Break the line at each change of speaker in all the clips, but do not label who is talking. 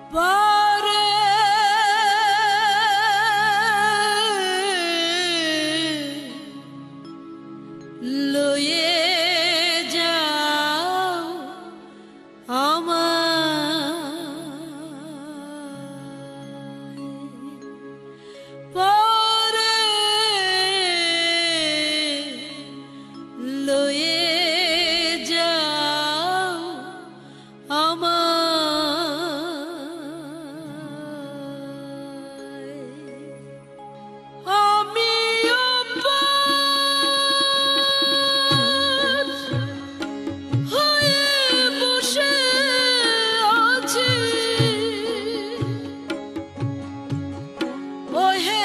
পারে লয়ে যাও আমায় পারে লয়ে যাও আমায় আমিও পার হয়ে বসে আছি ওহে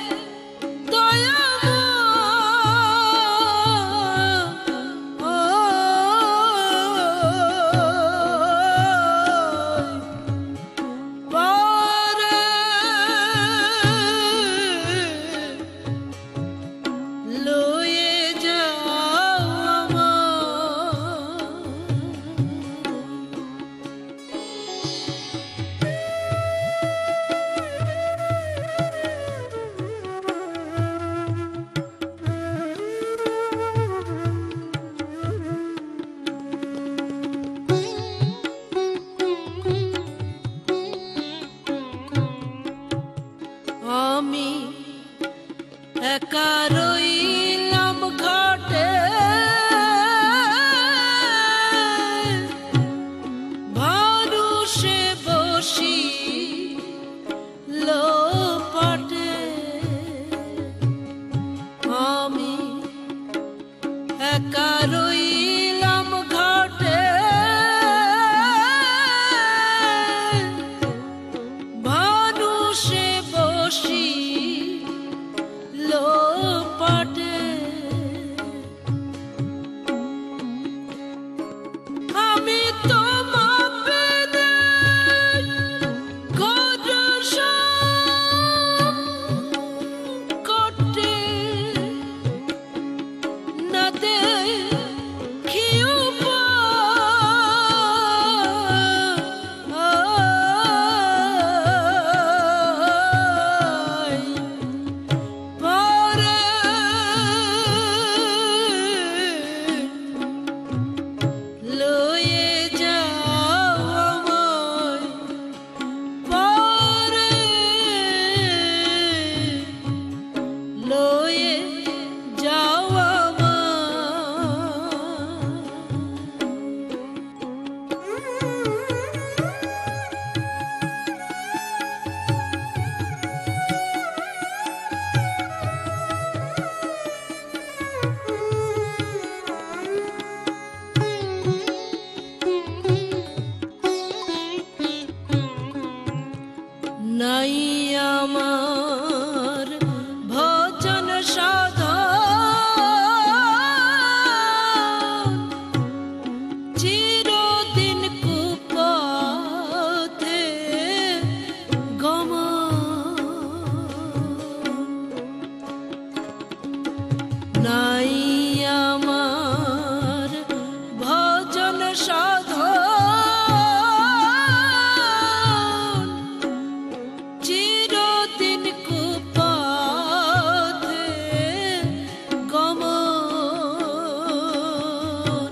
আমি একা রইলাম ঘাটে ভানুষে বসি লোপাটে আমি একা রইলাম ঘাটে ভানুষে বসি লোপাটে আমি তো মাপেনে করতে না দেখি লয়ে যাও আমায় পারে লয়ে যাও নাই আমার ভজন সাধন চিরদিন কুপথে গমন নাই আমার ভজন সাধন চিরদিন কুপথে গমন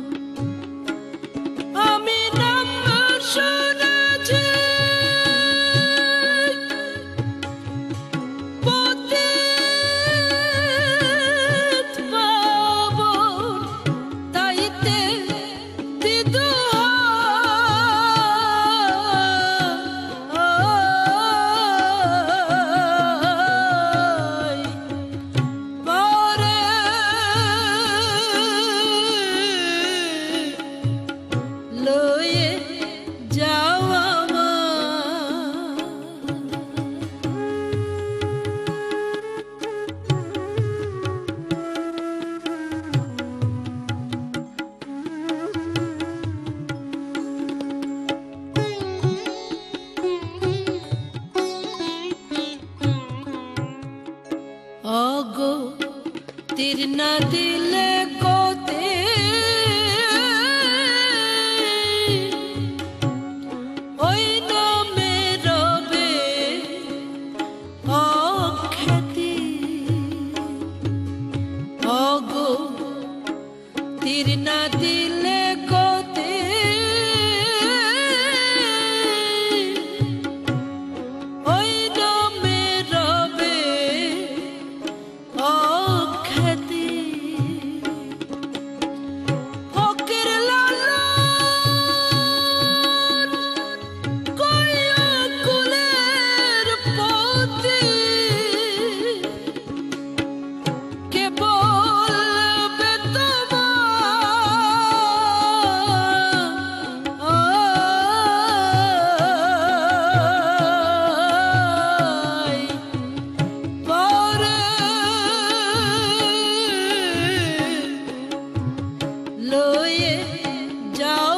আমি নাম শুনেছি পতিত পাবন তাইতে লয়ে যাও অগো তীর না দিলে কোতে ওই নামে যাও